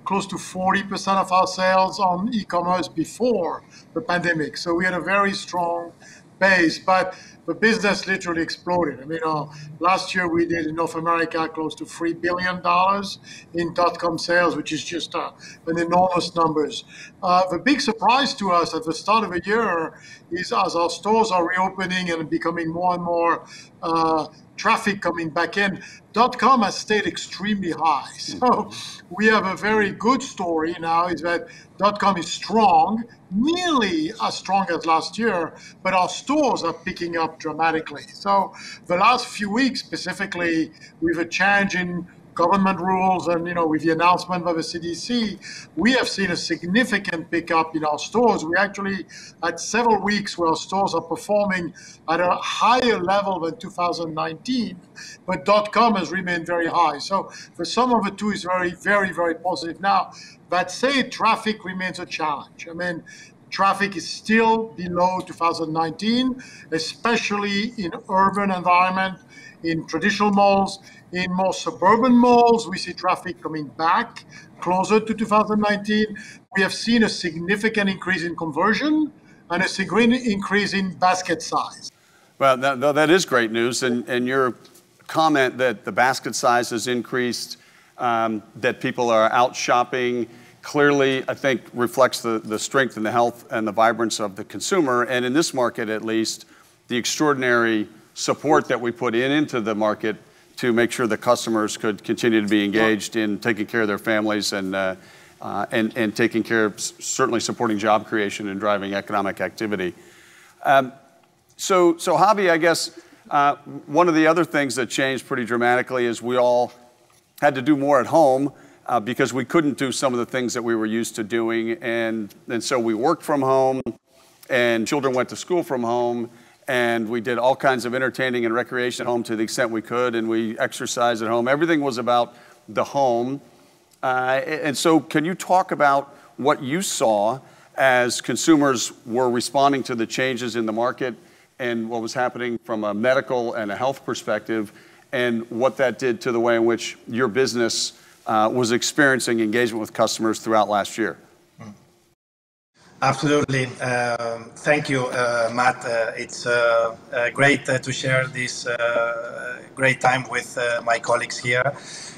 Speaker 13: close to forty percent of our sales on e-commerce before the pandemic. So we had a very strong base, but the business literally exploded. I mean, uh, last year we did in North America close to three billion dollars in dot-com sales, which is just uh, an enormous numbers. Uh, the big surprise to us at the start of the year is as our stores are reopening and becoming more and more uh, traffic coming back in, dot-com has stayed extremely high. So we have a very good story now is that dot-com is strong, nearly as strong as last year, but our stores are picking up dramatically. So the last few weeks, specifically with a change in government rules and, you know, with the announcement by the C D C, we have seen a significant pickup in our stores. We actually had several weeks where our stores are performing at a higher level than two thousand nineteen, but dot-com has remained very high. So the sum of the two is very, very, very positive. Now, that said, traffic remains a challenge. I mean, traffic is still below two thousand nineteen, especially in urban environment, in traditional malls. In more suburban malls, we see traffic coming back closer to two thousand nineteen. We have seen a significant increase in conversion and a significant increase in basket size.
Speaker 2: Well, that, that is great news. And, and your comment that the basket size has increased, um, that people are out shopping, clearly, I think, reflects the, the strength and the health and the vibrance of the consumer. And in this market, at least, the extraordinary support that we put in into the market to make sure the customers could continue to be engaged in taking care of their families and, uh, uh, and, and taking care of certainly supporting job creation and driving economic activity. Um, so, so Javi, I guess uh, one of the other things that changed pretty dramatically is we all had to do more at home uh, because we couldn't do some of the things that we were used to doing. And, and so we worked from home and children went to school from home. And we did all kinds of entertaining and recreation at home to the extent we could, and we exercised at home. Everything was about the home. Uh, and so can you talk about what you saw as consumers were responding to the changes in the market and what was happening from a medical and a health perspective, and what that did to the way in which your business uh, was experiencing engagement with customers throughout last year?
Speaker 14: Absolutely. Um, thank you, uh, Matt. Uh, it's uh, uh, great uh, to share this uh, great time with uh, my colleagues here.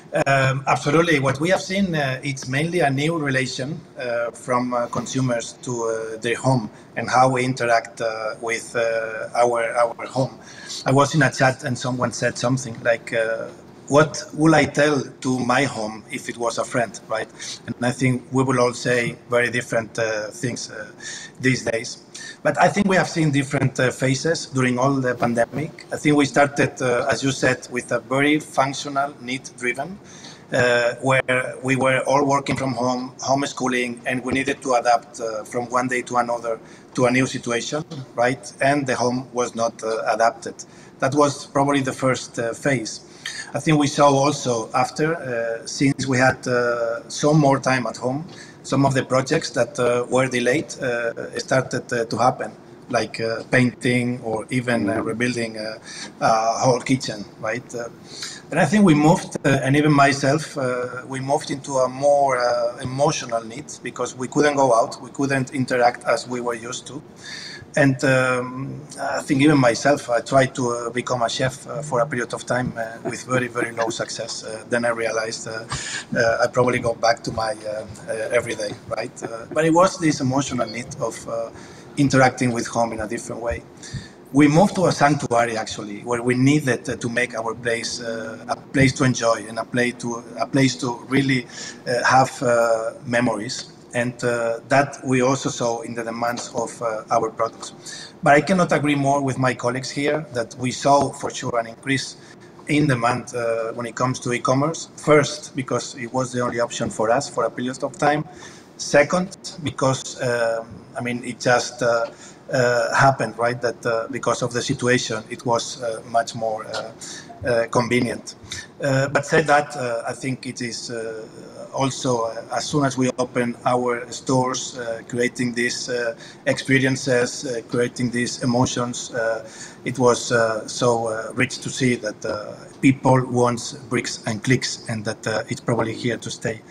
Speaker 14: Um, absolutely. What we have seen, uh, it's mainly a new relation uh, from uh, consumers to uh, their home and how we interact uh, with uh, our, our home. I was in a chat and someone said something like, uh, what will I tell to my home if it was a friend, right? And I think we will all say very different uh, things uh, these days. But I think we have seen different uh, phases during all the pandemic. I think we started, uh, as you said, with a very functional, need-driven, uh, where we were all working from home, homeschooling, and we needed to adapt uh, from one day to another to a new situation, right? And the home was not uh, adapted. That was probably the first uh, phase. I think we saw also after, uh, since we had uh, some more time at home, some of the projects that uh, were delayed uh, started uh, to happen, like uh, painting or even uh, rebuilding uh, a whole kitchen, right? Uh, and I think we moved, uh, and even myself, uh, we moved into a more uh, emotional need because we couldn't go out, we couldn't interact as we were used to. And um, I think even myself, I tried to uh, become a chef uh, for a period of time uh, with very, very low success. Uh, then I realized uh, uh, I probably go back to my uh, uh, everyday, right? Uh, but it was this emotional need of uh, interacting with home in a different way. We moved to a sanctuary, actually, where we needed uh, to make our place uh, a place to enjoy and a place to, a place to really uh, have uh, memories. And uh, that we also saw in the demands of uh, our products. But I cannot agree more with my colleagues here that we saw for sure an increase in demand uh, when it comes to e-commerce. First, because it was the only option for us for a period of time. Second, because, uh, I mean, it just uh, uh, happened, right? That uh, because of the situation, it was uh, much more uh, uh, convenient. Uh, but said that, uh, I think it is uh, also, uh, as soon as we open our stores, uh, creating these uh, experiences, uh, creating these emotions, uh, it was uh, so uh, rich to see that uh, people want bricks and clicks, and that uh, it's probably here to stay.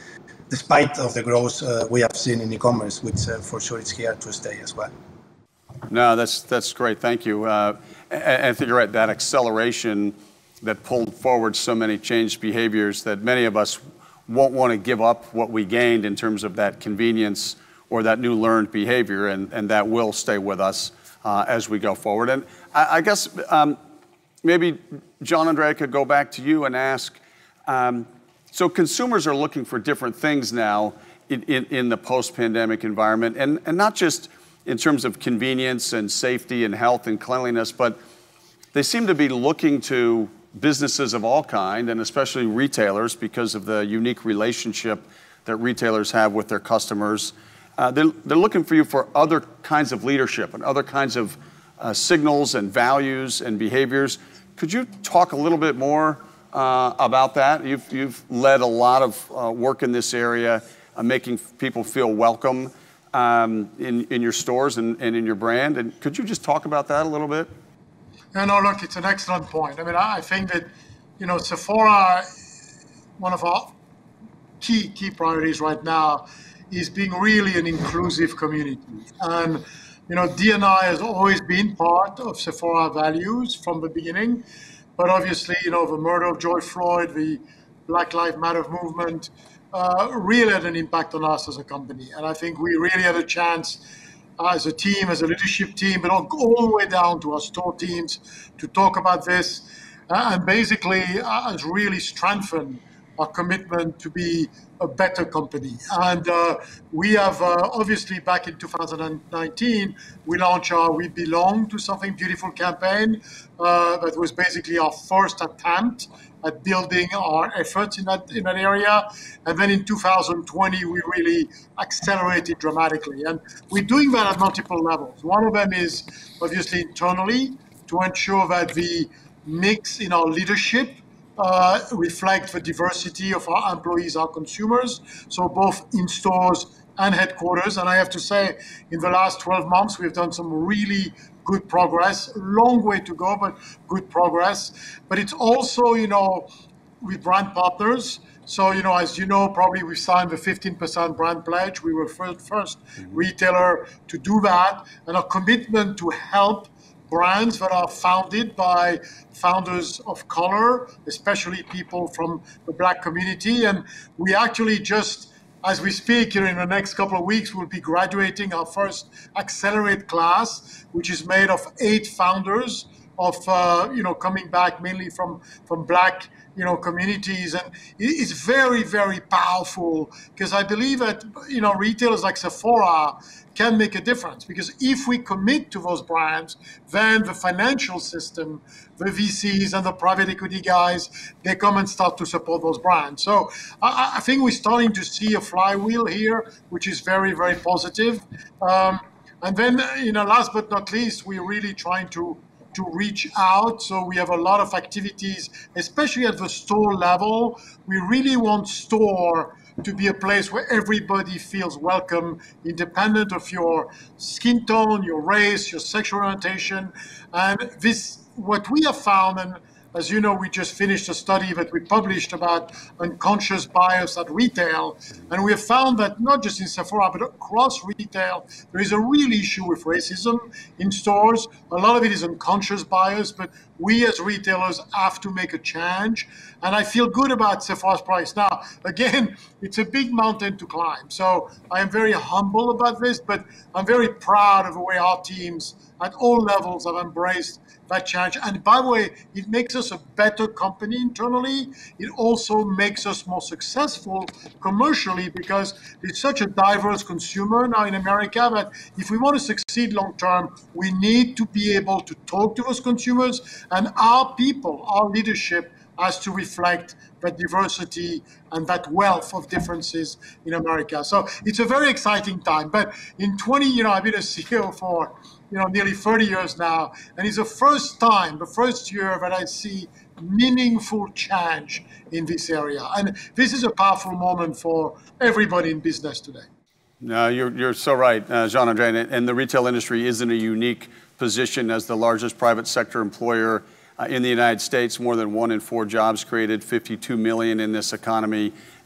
Speaker 14: despite of the growth uh, we have seen in e-commerce, which uh, for sure is here to stay as well.
Speaker 2: No, that's that's great. Thank you. Uh, and I think you're right. That acceleration that pulled forward so many changed behaviors that many of us won't want to give up what we gained in terms of that convenience or that new learned behavior, and, and that will stay with us uh, as we go forward. And I, I guess um, maybe Jean-André could go back to you and ask, um, so consumers are looking for different things now in, in, in the post-pandemic environment, and, and not just in terms of convenience and safety and health and cleanliness, but they seem to be looking to businesses of all kind, and especially retailers, because of the unique relationship that retailers have with their customers. Uh, they're, they're looking for you for other kinds of leadership and other kinds of uh, signals and values and behaviors. Could you talk a little bit more uh, about that? You've, you've led a lot of uh, work in this area, uh, making people feel welcome um, in, in your stores and, and in your brand. And could you just talk about that a little bit?
Speaker 13: No, no, look, it's an excellent point. I mean, I think that, you know, Sephora, one of our key, key priorities right now is being really an inclusive community. And, you know, D and I has always been part of Sephora values from the beginning. But obviously, you know, the murder of George Floyd, the Black Lives Matter movement, uh, really had an impact on us as a company. And I think we really had a chance as a team, as a leadership team, but all, all the way down to our store teams to talk about this uh, and basically uh, has really strengthened our commitment to be a better company. And uh, we have uh, obviously back in two thousand nineteen, we launched our We Belong to Something Beautiful campaign. Uh, that was basically our first attempt at building our efforts in that in that area. And then in two thousand twenty, we really accelerated dramatically. And we're doing that at multiple levels. One of them is obviously internally to ensure that the mix in our leadership uh, reflect the diversity of our employees, our consumers. So both in stores and headquarters. And I have to say, in the last twelve months, we've done some really good progress, long way to go, but good progress. But it's also, you know, with brand partners. So, you know, as you know, probably we signed the fifteen percent brand pledge. We were first, first mm-hmm. retailer to do that. And our commitment to help brands that are founded by founders of color, especially people from the Black community. And we actually just, as we speak, you know, in the next couple of weeks, we'll be graduating our first Accelerate class, which is made of eight founders of, uh, you know, coming back mainly from, from Black, you know, communities. And it's very, very powerful because I believe that, you know, retailers like Sephora can make a difference, because if we commit to those brands, then the financial system, the V Cs and the private equity guys, they come and start to support those brands. So I, I think we're starting to see a flywheel here, which is very, very positive. Um, and then, you know, last but not least, we're really trying to to reach out. So we have a lot of activities, especially at the store level. We really want store to be a place where everybody feels welcome, independent of your skin tone, your race, your sexual orientation. And this, what we have found, and as you know, we just finished a study that we published about unconscious bias at retail. And we have found that not just in Sephora, but across retail, there is a real issue with racism in stores. A lot of it is unconscious bias, but we as retailers have to make a change. And I feel good about Sephora's price. Now, again, it's a big mountain to climb. So I am very humble about this, but I'm very proud of the way our teams at all levels have embraced that change. And by the way, it makes us a better company internally. It also makes us more successful commercially, because there's such a diverse consumer now in America that if we want to succeed long term, we need to be able to talk to those consumers, and our people, our leadership has to reflect that diversity and that wealth of differences in America. So it's a very exciting time. But in twenty, you know, I've been a C E O for you know, nearly thirty years now. And it's the first time, the first year that I see meaningful change in this area. And this is a powerful moment for everybody in business today.
Speaker 2: No, you're, you're so right, uh, Jean-André. And, and the retail industry is in a unique position as the largest private sector employer uh, in the United States. More than one in four jobs created, fifty-two million in this economy.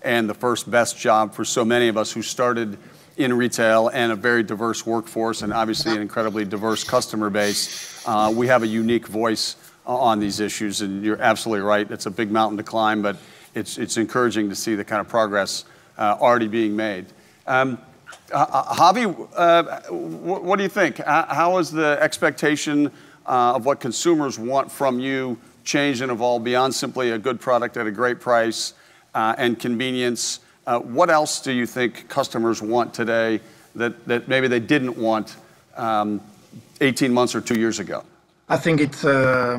Speaker 2: and the first best job for so many of us who started in retail and a very diverse workforce and obviously an incredibly diverse customer base. Uh, we have a unique voice on these issues, and you're absolutely right. It's a big mountain to climb, but it's, it's encouraging to see the kind of progress uh, already being made. Um, uh, Javi, uh, what, what do you think? How has the expectation uh, of what consumers want from you changed and evolved beyond simply a good product at a great price uh, and convenience? Uh, what else do you think customers want today that, that maybe they didn't want um, eighteen months or two years ago?
Speaker 14: I think it's uh,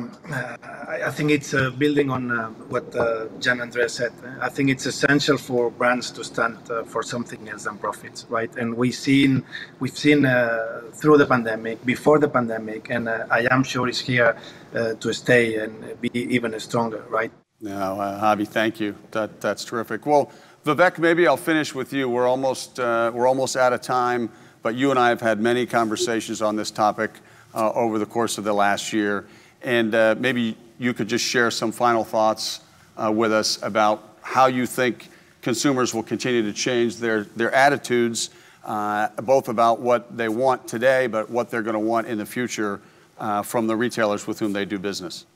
Speaker 14: I think it's uh, building on uh, what uh, Jean-André said. I think it's essential for brands to stand uh, for something else than profits, right? And we've seen we've seen uh, through the pandemic, before the pandemic, and uh, I am sure it's here uh, to stay and be even stronger, right?
Speaker 2: No, uh, Javi, thank you. That that's terrific. Well, Vivek, maybe I'll finish with you. We're almost uh, we're almost out of time, but you and I have had many conversations on this topic Uh, over the course of the last year. And uh, maybe you could just share some final thoughts uh, with us about how you think consumers will continue to change their, their attitudes, uh, both about what they want today, but what they're going to want in the future uh, from the retailers with whom they do business.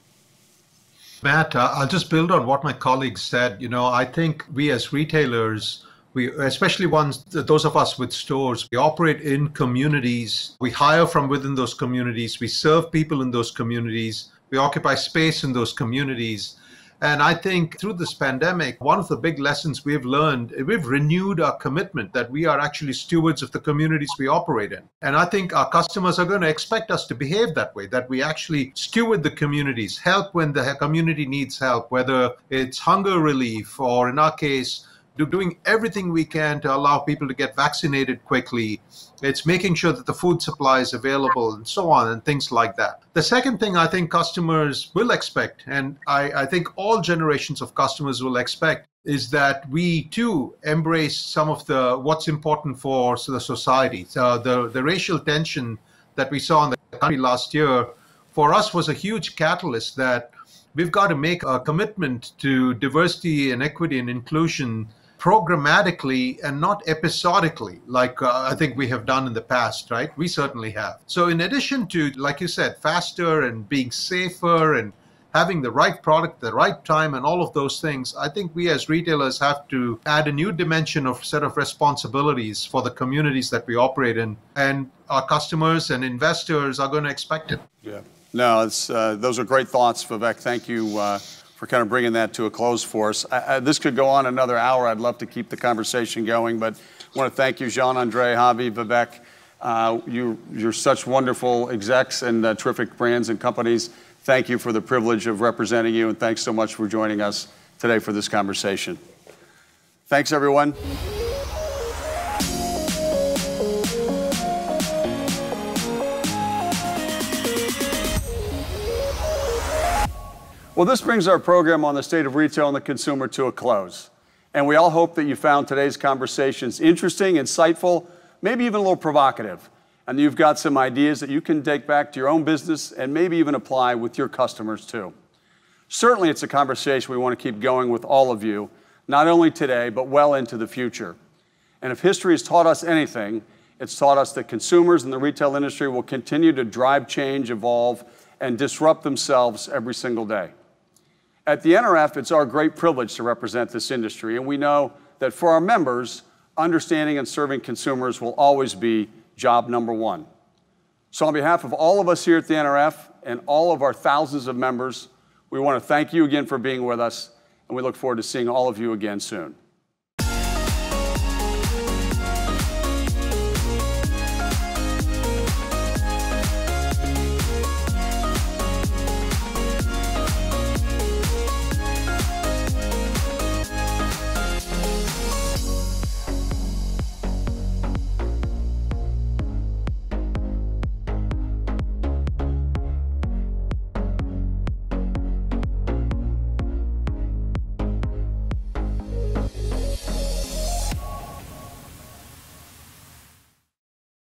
Speaker 12: Matt, uh, I'll just build on what my colleagues said. You know, I think we as retailers, we, especially ones, those of us with stores, we operate in communities. We hire from within those communities. We serve people in those communities. We occupy space in those communities. And I think through this pandemic, one of the big lessons we've learned, we've renewed our commitment that we are actually stewards of the communities we operate in. And I think our customers are going to expect us to behave that way, that we actually steward the communities, help when the community needs help, whether it's hunger relief or, in our case, doing everything we can to allow people to get vaccinated quickly. It's making sure that the food supply is available and so on and things like that. The second thing I think customers will expect, and I, I think all generations of customers will expect, is that we too embrace some of the what's important for the society. So the, the racial tension that we saw in the country last year, for us was a huge catalyst that we've got to make a commitment to diversity and equity and inclusion programmatically and not episodically, like uh, I think we have done in the past, right? We certainly have. So in addition to, like you said, faster and being safer and having the right product at the right time and all of those things, I think we as retailers have to add a new dimension of set of responsibilities for the communities that we operate in. And our customers and investors are going to expect it.
Speaker 2: Yeah. No, it's, uh, those are great thoughts, Vivek. Thank you uh, for kind of bringing that to a close for us. I, I, this could go on another hour. I'd love to keep the conversation going, but I want to thank you, Jean-André, Javi, Vivek. Uh, you, you're such wonderful execs and uh, terrific brands and companies. Thank you for the privilege of representing you, and thanks so much for joining us today for this conversation. Thanks, everyone. Well, this brings our program on the state of retail and the consumer to a close. And we all hope that you found today's conversations interesting, insightful, maybe even a little provocative. And you've got some ideas that you can take back to your own business and maybe even apply with your customers too. Certainly it's a conversation we want to keep going with all of you, not only today, but well into the future. And if history has taught us anything, it's taught us that consumers in the retail industry will continue to drive change, evolve, and disrupt themselves every single day. At the N R F, it's our great privilege to represent this industry, and we know that for our members, understanding and serving consumers will always be job number one. So on behalf of all of us here at the N R F and all of our thousands of members, we want to thank you again for being with us, and we look forward to seeing all of you again soon.